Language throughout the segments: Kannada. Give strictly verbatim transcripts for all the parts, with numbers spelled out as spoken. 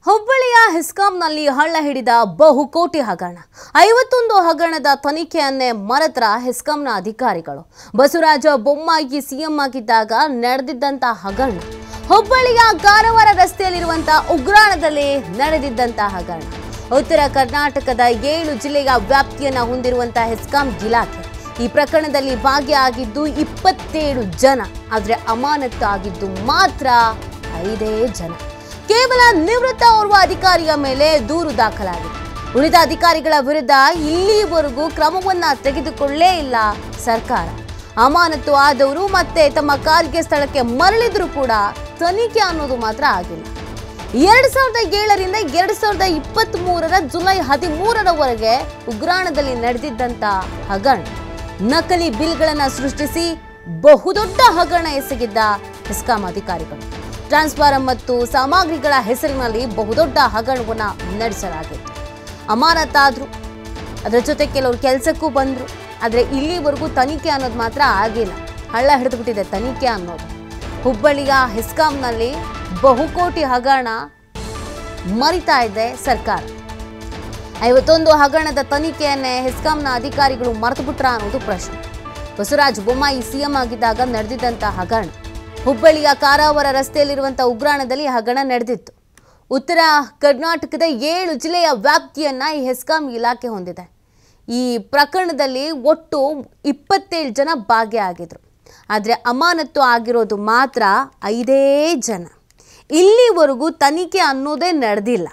ಹುಬ್ಬಳ್ಳಿಯ ಹೆಸ್ಕಾಂನಲ್ಲಿ ಹಳ್ಳ ಹಿಡಿದ ಬಹುಕೋಟಿ ಹಗರಣ ಐವತ್ತೊಂದು ಹಗರಣದ ತನಿಖೆಯನ್ನೇ ಮರೆತರ ಹೆಸ್ಕಾಂನ ಅಧಿಕಾರಿಗಳು ಬಸವರಾಜ ಬೊಮ್ಮಾಯಿ ಸಿಎಂ ಆಗಿದ್ದಾಗ ನಡೆದಿದ್ದಂತ ಹಗರಣ ಹುಬ್ಬಳ್ಳಿಯ ಕಾರವಾರ ರಸ್ತೆಯಲ್ಲಿರುವಂತ ಉಗ್ರಾಣದಲ್ಲಿ ನಡೆದಿದ್ದಂತ ಹಗರಣ ಉತ್ತರ ಕರ್ನಾಟಕದ ಏಳು ಜಿಲ್ಲೆಯ ವ್ಯಾಪ್ತಿಯನ್ನ ಹೊಂದಿರುವಂತ ಹೆಸ್ಕಾಂ ಇಲಾಖೆ ಈ ಪ್ರಕರಣದಲ್ಲಿ ಭಾಗಿಯಾಗಿದ್ದು ಇಪ್ಪತ್ತೇಳು ಜನ ಆದರೆ ಅಮಾನತು ಆಗಿದ್ದು ಮಾತ್ರ ಐದೇ ಜನ ಕೇವಲ ನಿವೃತ್ತ ಓರ್ವ ಅಧಿಕಾರಿಯ ಮೇಲೆ ದೂರು ದಾಖಲಾಗಿದೆ ಉಳಿದ ಅಧಿಕಾರಿಗಳ ವಿರುದ್ಧ ಇಲ್ಲಿವರೆಗೂ ಕ್ರಮವನ್ನ ತೆಗೆದುಕೊಳ್ಳೇ ಇಲ್ಲ ಸರ್ಕಾರ ಅಮಾನತು ಆದವರು ಮತ್ತೆ ತಮ್ಮ ಕಾರ್ಯ ಸ್ಥಳಕ್ಕೆ ಮರಳಿದ್ರು ಕೂಡ ತನಿಖೆ ಅನ್ನೋದು ಮಾತ್ರ ಆಗಿಲ್ಲ ಎರಡ್ ಸಾವಿರದ ಏಳರಿಂದ ಎರಡ್ ಸಾವಿರದ ಇಪ್ಪತ್ತ್ ಮೂರರ ಜುಲೈ ಹದಿಮೂರರವರೆಗೆ ಉಗ್ರಾಣದಲ್ಲಿ ನಡೆದಿದ್ದಂತ ಹಗರಣ ನಕಲಿ ಬಿಲ್ಗಳನ್ನ ಸೃಷ್ಟಿಸಿ ಬಹುದೊಡ್ಡ ಹಗರಣ ಎಸಗಿದ್ದ ಹೆಸ್ಕಾಂ ಅಧಿಕಾರಿಗಳು ಟ್ರಾನ್ಸ್ಫಾರಂ ಮತ್ತು ಸಾಮಗ್ರಿಗಳ ಹೆಸರಿನಲ್ಲಿ ಬಹುದೊಡ್ಡ ಹಗರಣವನ್ನ ನಡೆಸಲಾಗಿತ್ತು ಅಮಾನತಾದ್ರು ಅದರ ಜೊತೆ ಕೆಲವರು ಕೆಲಸಕ್ಕೂ ಬಂದ್ರು ಆದರೆ ಇಲ್ಲಿವರೆಗೂ ತನಿಖೆ ಅನ್ನೋದು ಮಾತ್ರ ಆಗಿಲ್ಲ ಹಳ್ಳ ಹಿಡಿದುಬಿಟ್ಟಿದೆ ತನಿಖೆ ಅನ್ನೋದು ಹುಬ್ಬಳ್ಳಿಯ ಹೆಸ್ಕಾಂನಲ್ಲಿ ಬಹುಕೋಟಿ ಹಗರಣ ಮರಿತಾ ಇದೆ ಸರ್ಕಾರ ಐವತ್ತೊಂದು ಹಗರಣದ ತನಿಖೆಯನ್ನೇ ಹೆಸ್ಕಾಂನ ಅಧಿಕಾರಿಗಳು ಮರೆತು ಬಿಟ್ರ ಅನ್ನೋದು ಪ್ರಶ್ನೆ ಬಸವರಾಜ ಬೊಮ್ಮಾಯಿ ಸಿಎಂ ಆಗಿದ್ದಾಗ ನಡೆದಿದ್ದಂಥ ಹಗರಣ ಹುಬ್ಬಳ್ಳಿಯ ಕಾರವಾರ ರಸ್ತೆಯಲ್ಲಿರುವಂಥ ಉಗ್ರಾಣದಲ್ಲಿ ಹಗರಣ ನಡೆದಿತ್ತು ಉತ್ತರ ಕರ್ನಾಟಕದ ಏಳು ಜಿಲ್ಲೆಯ ವ್ಯಾಪ್ತಿಯನ್ನ ಈ ಹೆಸ್ಕಾಂ ಇಲಾಖೆ ಹೊಂದಿದೆ ಈ ಪ್ರಕರಣದಲ್ಲಿ ಒಟ್ಟು ಇಪ್ಪತ್ತೇಳು ಜನ ಭಾಗಿಯಾಗಿದ್ರು ಆದರೆ ಅಮಾನತು ಆಗಿರೋದು ಮಾತ್ರ ಐದೇ ಜನ ಇಲ್ಲಿವರೆಗೂ ತನಿಖೆ ಅನ್ನೋದೇ ನಡೆದಿಲ್ಲ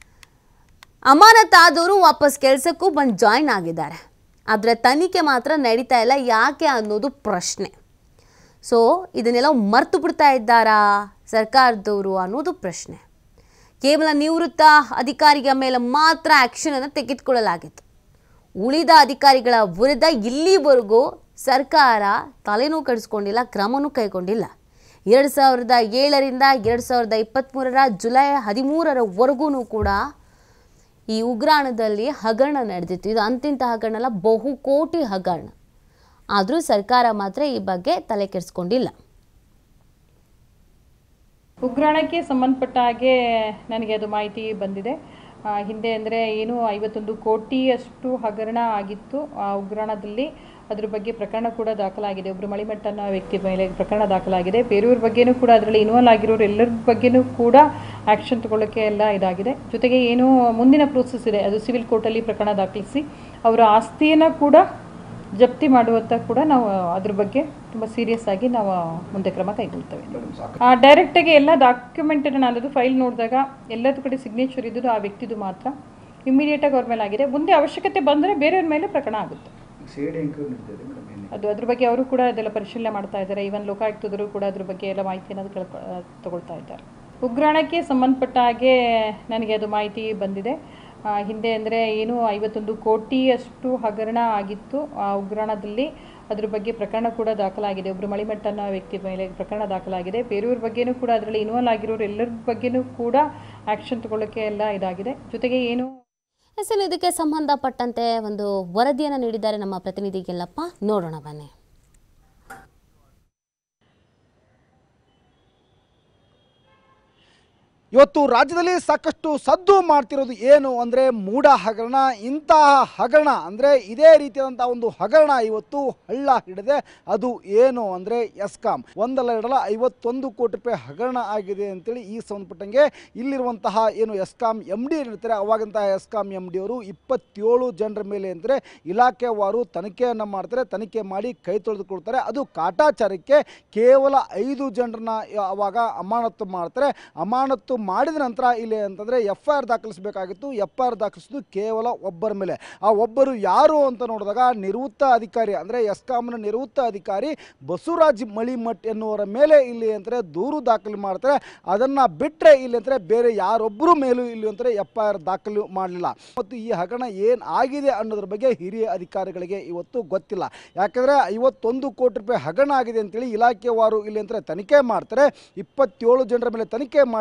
ಅಮಾನತಾದವರು ವಾಪಸ್ ಕೆಲಸಕ್ಕೂ ಬಂದು ಜಾಯಿನ್ ಆಗಿದ್ದಾರೆ ಆದರೆ ತನಿಖೆ ಮಾತ್ರ ನಡೀತಾ ಇಲ್ಲ ಯಾಕೆ ಅನ್ನೋದು ಪ್ರಶ್ನೆ ಸೊ ಇದನ್ನೆಲ್ಲ ಮರ್ತು ಬಿಡ್ತಾ ಇದ್ದಾರಾ ಸರ್ಕಾರದವರು ಅನ್ನೋದು ಪ್ರಶ್ನೆ ಕೇವಲ ನಿವೃತ್ತ ಅಧಿಕಾರಿಗಳ ಮೇಲೆ ಮಾತ್ರ ಆ್ಯಕ್ಷನನ್ನು ತೆಗೆದುಕೊಳ್ಳಲಾಗಿತ್ತು ಉಳಿದ ಅಧಿಕಾರಿಗಳ ವಿರುದ್ಧ ಇಲ್ಲಿವರೆಗೂ ಸರ್ಕಾರ ತಲೆನೂ ಕೆಡಿಸ್ಕೊಂಡಿಲ್ಲ ಕ್ರಮನೂ ಕೈಗೊಂಡಿಲ್ಲ ಎರಡು ಸಾವಿರದ ಏಳರಿಂದ ಎರಡು ಸಾವಿರದ ಇಪ್ಪತ್ತ್ಮೂರರ ಜುಲೈ ಹದಿಮೂರರವರೆಗೂ ಕೂಡ ಈ ಉಗ್ರಾಣದಲ್ಲಿ ಹಗರಣ ನಡೆದಿತ್ತು ಇದು ಅಂತಿಂತ ಹಗರಣ ಅಲ್ಲ ಬಹುಕೋಟಿ ಹಗರಣ ಆದರೂ ಸರ್ಕಾರ ಮಾತ್ರ ಈ ಬಗ್ಗೆ ತಲೆ ಕೆಡಿಸ್ಕೊಂಡಿಲ್ಲ ಉಗ್ರಾಣಕ್ಕೆ ಸಂಬಂಧಪಟ್ಟ ಹಾಗೆ ನನಗೆ ಅದು ಮಾಹಿತಿ ಬಂದಿದೆ ಹಿಂದೆ ಅಂದರೆ ಏನು ಐವತ್ತೊಂದು ಕೋಟಿಯಷ್ಟು ಹಗರಣ ಆಗಿತ್ತು ಆ ಉಗ್ರಾಣದಲ್ಲಿ ಅದ್ರ ಬಗ್ಗೆ ಪ್ರಕರಣ ಕೂಡ ದಾಖಲಾಗಿದೆ ಒಬ್ಬರು ಮಳಿಮಠ ಅನ್ನೋ ವ್ಯಕ್ತಿ ಮೇಲೆ ಪ್ರಕರಣ ದಾಖಲಾಗಿದೆ ಬೇರೆಯವ್ರ ಬಗ್ಗೆನೂ ಕೂಡ ಅದರಲ್ಲಿ ಇನ್ವಾಲ್ವ್ ಆಗಿರೋರು ಎಲ್ಲರ ಬಗ್ಗೆನೂ ಕೂಡ ಆ್ಯಕ್ಷನ್ ತಗೊಳ್ಳೋಕ್ಕೆ ಎಲ್ಲ ಇದಾಗಿದೆ ಜೊತೆಗೆ ಏನು ಮುಂದಿನ ಪ್ರೋಸೆಸ್ ಇದೆ ಅದು ಸಿವಿಲ್ ಕೋರ್ಟಲ್ಲಿ ಪ್ರಕರಣ ದಾಖಲಿಸಿ ಅವರ ಆಸ್ತಿಯನ್ನು ಕೂಡ ಜಪ್ತಿ ಮಾಡುವಂಥ ಕೂಡ ನಾವು ಅದ್ರ ಬಗ್ಗೆ ತುಂಬ ಸೀರಿಯಸ್ ಆಗಿ ನಾವು ಮುಂದೆ ಕ್ರಮ ಕೈಗೊಳ್ತೇವೆ ಡೈರೆಕ್ಟಾಗಿ ಎಲ್ಲ ಡಾಕ್ಯುಮೆಂಟನ್ನು ನಾನದು ಫೈಲ್ ನೋಡಿದಾಗ ಎಲ್ಲದರ ಕಡೆ ಸಿಗ್ನೇಚರ್ ಇದ್ದುದು ಆ ವ್ಯಕ್ತಿದು ಮಾತ್ರ ಇಮಿಡಿಯೇಟಾಗಿ ಅವ್ರ ಮೇಲೆ ಆಗಿದೆ ಮುಂದೆ ಅವಶ್ಯಕತೆ ಬಂದರೆ ಬೇರೆಯವ್ರ ಮೇಲೆ ಪ್ರಕರಣ ಆಗುತ್ತೆ ಅದು ಅದ್ರ ಬಗ್ಗೆ ಅವರು ಕೂಡ ಅದೆಲ್ಲ ಪರಿಶೀಲನೆ ಮಾಡ್ತಾ ಇದ್ದಾರೆ ಈವನ್ ಲೋಕಾಯುಕ್ತದರು ಕೂಡ ಅದ್ರ ಬಗ್ಗೆ ಎಲ್ಲ ಮಾಹಿತಿಯನ್ನು ಕೇಳ್ಕೊ ತಗೊಳ್ತಾ ಇದ್ದಾರೆ ಉಗ್ರಾಣಕ್ಕೆ ಸಂಬಂಧಪಟ್ಟ ಹಾಗೆ ನನಗೆ ಅದು ಮಾಹಿತಿ ಬಂದಿದೆ ಹಿಂದೆ ಅಂದರೆ ಏನು ಐವತ್ತೊಂದು ಕೋಟಿಯಷ್ಟು ಹಗರಣ ಆಗಿತ್ತು ಆ ಉಗ್ರಾಣದಲ್ಲಿ ಅದ್ರ ಬಗ್ಗೆ ಪ್ರಕರಣ ಕೂಡ ದಾಖಲಾಗಿದೆ ಒಬ್ಬರು ಮಳಿಮಠ ಅನ್ನೋ ವ್ಯಕ್ತಿ ಮೇಲೆ ಪ್ರಕರಣ ದಾಖಲಾಗಿದೆ ಬೇರೆಯವ್ರ ಬಗ್ಗೆನೂ ಕೂಡ ಅದರಲ್ಲಿ ಇನ್ವಾಲ್ವ್ ಆಗಿರೋರು ಎಲ್ಲರ ಬಗ್ಗೆನೂ ಕೂಡ ಆ್ಯಕ್ಷನ್ ತಗೊಳ್ಳೋಕ್ಕೆ ಎಲ್ಲ ಇದಾಗಿದೆ ಜೊತೆಗೆ ಏನು ಎಸ್ ಇದಕ್ಕೆ ಸಂಬಂಧಪಟ್ಟಂತೆ ಒಂದು ವರದಿಯನ್ನು ನೀಡಿದ್ದಾರೆ ನಮ್ಮ ಪ್ರತಿನಿಧಿ ಗೆಲ್ಲಪ್ಪ ನೋಡೋಣ ಬನ್ನಿ ಇವತ್ತು ರಾಜ್ಯದಲ್ಲಿ ಸಾಕಷ್ಟು ಸದ್ದು ಮಾಡ್ತಿರೋದು ಏನು ಅಂದರೆ ಮೂಢ ಹಗರಣ ಇಂತಹ ಹಗರಣ ಅಂದರೆ ಇದೇ ರೀತಿಯಾದಂಥ ಒಂದು ಹಗರಣ ಇವತ್ತು ಹಳ್ಳ ಹಿಡಿದೆ ಅದು ಏನು ಅಂದರೆ ಎಸ್ಕಾಂ ಒಂದಲ್ಲ ಎರಡಲ್ಲ ಐವತ್ತೊಂದು ಕೋಟಿ ರೂಪಾಯಿ ಹಗರಣ ಆಗಿದೆ ಅಂತೇಳಿ ಈ ಸಂಬಂಧಪಟ್ಟಂಗೆ ಇಲ್ಲಿರುವಂತಹ ಏನು ಎಸ್ಕಾಂ ಎಮ್ ಡಿ ಏನಿರ್ತಾರೆ ಅವಾಗಂತಹ ಎಸ್ಕಾಂ ಎಮ್ ಡಿ ಅವರು ಇಪ್ಪತ್ತೇಳು ಜನರ ಮೇಲೆ ಅಂದರೆ ಇಲಾಖೆವಾರು ತನಿಖೆಯನ್ನು ಮಾಡ್ತಾರೆ ತನಿಖೆ ಮಾಡಿ ಕೈ ತೊಳೆದುಕೊಳ್ತಾರೆ ಅದು ಕಾಟಾಚಾರಕ್ಕೆ ಕೇವಲ ಐದು ಜನರನ್ನ ಅವಾಗ ಅಮಾನತು ಮಾಡ್ತಾರೆ ಅಮಾನತು ಮಾಡಿದ ನಂತರ ಇಲ್ಲಿ ಅಂತಂದರೆ ಎಫ್ ಐ ಆರ್ ದಾಖಲಿಸಬೇಕಾಗಿತ್ತು ಎಫ್ ಐ ಆರ್ ದಾಖಲಿಸಿದ್ದು ಕೇವಲ ಒಬ್ಬರ ಮೇಲೆ ಆ ಒಬ್ಬರು ಯಾರು ಅಂತ ನೋಡಿದಾಗ ನಿವೃತ್ತ ಅಧಿಕಾರಿ ಅಂದರೆ ಎಸ್ಕಾಂನ ನಿವೃತ್ತ ಅಧಿಕಾರಿ ಬಸವರಾಜ್ ಮಳಿಮಠ್ ಎನ್ನುವರ ಮೇಲೆ ಇಲ್ಲಿ ಅಂತಾರೆ ದೂರು ದಾಖಲು ಮಾಡ್ತಾರೆ ಅದನ್ನು ಬಿಟ್ಟರೆ ಇಲ್ಲಿ ಅಂತಾರೆ ಬೇರೆ ಯಾರೊಬ್ಬರು ಮೇಲೂ ಇಲ್ಲಿ ಅಂತಾರೆ ಎಫ್ ಐ ಆರ್ ದಾಖಲು ಮಾಡಲಿಲ್ಲ ಮತ್ತು ಈ ಹಗರಣ ಏನು ಆಗಿದೆ ಅನ್ನೋದ್ರ ಬಗ್ಗೆ ಹಿರಿಯ ಅಧಿಕಾರಿಗಳಿಗೆ ಇವತ್ತು ಗೊತ್ತಿಲ್ಲ ಯಾಕಂದರೆ ಐವತ್ತೊಂದು ಕೋಟಿ ರೂಪಾಯಿ ಹಗರಣ ಆಗಿದೆ ಅಂತೇಳಿ ಇಲಾಖೆವಾರು ಇಲ್ಲಿ ಅಂತಾರೆ ತನಿಖೆ ಮಾಡ್ತಾರೆ ಇಪ್ಪತ್ತೇಳು ಜನರ ಮೇಲೆ ತನಿಖೆ ಮಾಡಿದ ಮೇಲೆ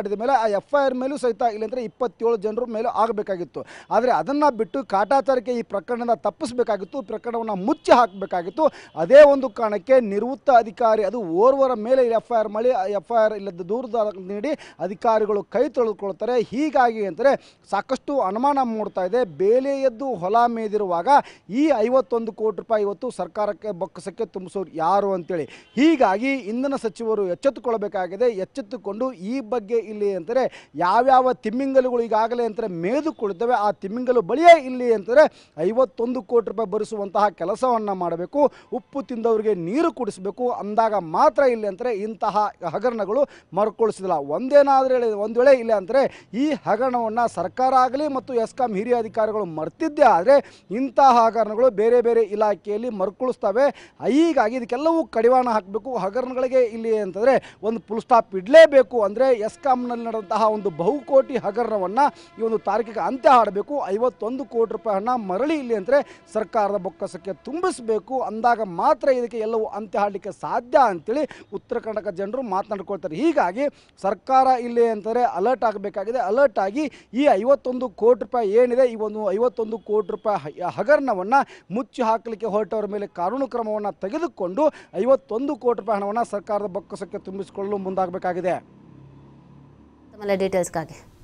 ಆ ಎಫ್ ಐ ಆರ್ ಮೇಲೂ ಸಹಿತ ಇಲ್ಲಂದರೆ ಇಪ್ಪತ್ತೇಳು ಜನರ ಮೇಲೂ ಆಗಬೇಕಾಗಿತ್ತು. ಆದರೆ ಅದನ್ನು ಬಿಟ್ಟು ಕಾಟಾಚಾರಕ್ಕೆ ಈ ಪ್ರಕರಣದ ತಪ್ಪಿಸಬೇಕಾಗಿತ್ತು, ಪ್ರಕರಣವನ್ನು ಮುಚ್ಚಿ ಹಾಕಬೇಕಾಗಿತ್ತು. ಅದೇ ಒಂದು ಕಾರಣಕ್ಕೆ ನಿವೃತ್ತ ಅಧಿಕಾರಿ ಅದು ಓರ್ವರ ಮೇಲೆ ಎಫ್ ಐ ಆರ್ ಮಾಡಿ ಎಫ್ ಐ ಆರ್ ಇಲ್ಲದ ದೂರದ ನೀಡಿ ಅಧಿಕಾರಿಗಳು ಕೈ ತೊಳೆದುಕೊಳ್ತಾರೆ. ಹೀಗಾಗಿ ಅಂದರೆ ಸಾಕಷ್ಟು ಅನುಮಾನ ಮೂಡ್ತಾ ಇದೆ. ಬೇಲೆ ಎದ್ದು ಹೊಲ ಮೇದಿರುವಾಗ ಈ ಐವತ್ತೊಂದು ಕೋಟಿ ರೂಪಾಯಿ ಇವತ್ತು ಸರ್ಕಾರಕ್ಕೆ ಬೊಕ್ಕಸಕ್ಕೆ ತುಂಬಿಸೋರು ಯಾರು ಅಂತೇಳಿ. ಹೀಗಾಗಿ ಇಂಧನ ಸಚಿವರು ಎಚ್ಚೆತ್ತುಕೊಳ್ಬೇಕಾಗಿದೆ. ಎಚ್ಚೆತ್ತುಕೊಂಡು ಈ ಬಗ್ಗೆ ಇಲ್ಲಿ ಅಂತಾರೆ ಯಾವ್ಯಾವ ತಿಮ್ಮಿಂಗಲುಗಳು ಈಗಾಗಲೇ ಅಂತಾರೆ ಮೇದು ಕುಳಿತವೆ, ಆ ತಿಮ್ಮಿಂಗಲು ಬಳಿಯೇ ಇಲ್ಲಿ ಅಂತಾರೆ ಐವತ್ತೊಂದು ಕೋಟಿ ರೂಪಾಯಿ ಭರಿಸುವಂತಹ ಕೆಲಸವನ್ನು ಮಾಡಬೇಕು. ಉಪ್ಪು ತಿಂದವರಿಗೆ ನೀರು ಕುಡಿಸಬೇಕು. ಅಂದಾಗ ಮಾತ್ರ ಇಲ್ಲಿ ಅಂತಾರೆ ಇಂತಹ ಹಗರಣಗಳು ಮರುಕಳಿಸಿದಿಲ್ಲ. ಒಂದೇನಾದರೂ ಹೇಳಿ ಒಂದು ವೇಳೆ ಇಲ್ಲ ಅಂದರೆ ಈ ಹಗರಣವನ್ನು ಸರ್ಕಾರ ಆಗಲಿ ಮತ್ತು ಎಸ್ಕಾಂ ಹಿರಿಯ ಅಧಿಕಾರಿಗಳು ಮರ್ತಿದ್ದೇ ಆದರೆ ಇಂತಹ ಹಗರಣಗಳು ಬೇರೆ ಬೇರೆ ಇಲಾಖೆಯಲ್ಲಿ ಮರುಕಳಿಸ್ತವೆ. ಹೀಗಾಗಿ ಇದಕ್ಕೆಲ್ಲವೂ ಕಡಿವಾಣ ಹಾಕಬೇಕು. ಹಗರಣಗಳಿಗೆ ಇಲ್ಲಿ ಅಂತಂದರೆ ಒಂದು ಫುಲ್ ಸ್ಟಾಪ್ ಇಡಲೇಬೇಕು. ಅಂದರೆ ಎಸ್ಕಾಂನಲ್ಲಿ ನಡೆದಂತಹ ಒಂದು ಬಹುಕೋಟಿ ಹಗರಣವನ್ನು ಈ ಒಂದು ತಾರೀಕಿಗೆ ಅಂತ್ಯ ಹಾಡಬೇಕು. ಐವತ್ತೊಂದು ಕೋಟಿ ರೂಪಾಯಿ ಹಣ ಮರಳಿ ಇಲ್ಲಿ ಅಂದರೆ ಸರ್ಕಾರದ ಬೊಕ್ಕಸಕ್ಕೆ ತುಂಬಿಸಬೇಕು. ಅಂದಾಗ ಮಾತ್ರ ಇದಕ್ಕೆ ಎಲ್ಲವೂ ಅಂತ್ಯ ಹಾಡಲಿಕ್ಕೆ ಸಾಧ್ಯ ಅಂತೇಳಿ ಉತ್ತರ ಕರ್ನಾಟಕ ಜನರು ಮಾತನಾಡ್ಕೊಳ್ತಾರೆ. ಹೀಗಾಗಿ ಸರ್ಕಾರ ಇಲ್ಲಿ ಅಂತಾರೆ ಅಲರ್ಟ್ ಆಗಬೇಕಾಗಿದೆ. ಅಲರ್ಟ್ ಆಗಿ ಈ ಐವತ್ತೊಂದು ಕೋಟಿ ರೂಪಾಯಿ ಏನಿದೆ ಈ ಒಂದು ಐವತ್ತೊಂದು ಕೋಟಿ ರೂಪಾಯಿ ಹಗರಣವನ್ನು ಮುಚ್ಚಿ ಹಾಕಲಿಕ್ಕೆ ಹೊರಟವರ ಮೇಲೆ ಕಾನೂನು ಕ್ರಮವನ್ನು ತೆಗೆದುಕೊಂಡು ಐವತ್ತೊಂದು ಕೋಟಿ ರೂಪಾಯಿ ಹಣವನ್ನು ಸರ್ಕಾರದ ಬೊಕ್ಕಸಕ್ಕೆ ತುಂಬಿಸಿಕೊಳ್ಳಲು ಮುಂದಾಗಬೇಕಾಗಿದೆ. ಡೀಟೇಲ್ಸ್ಗಾಗಿ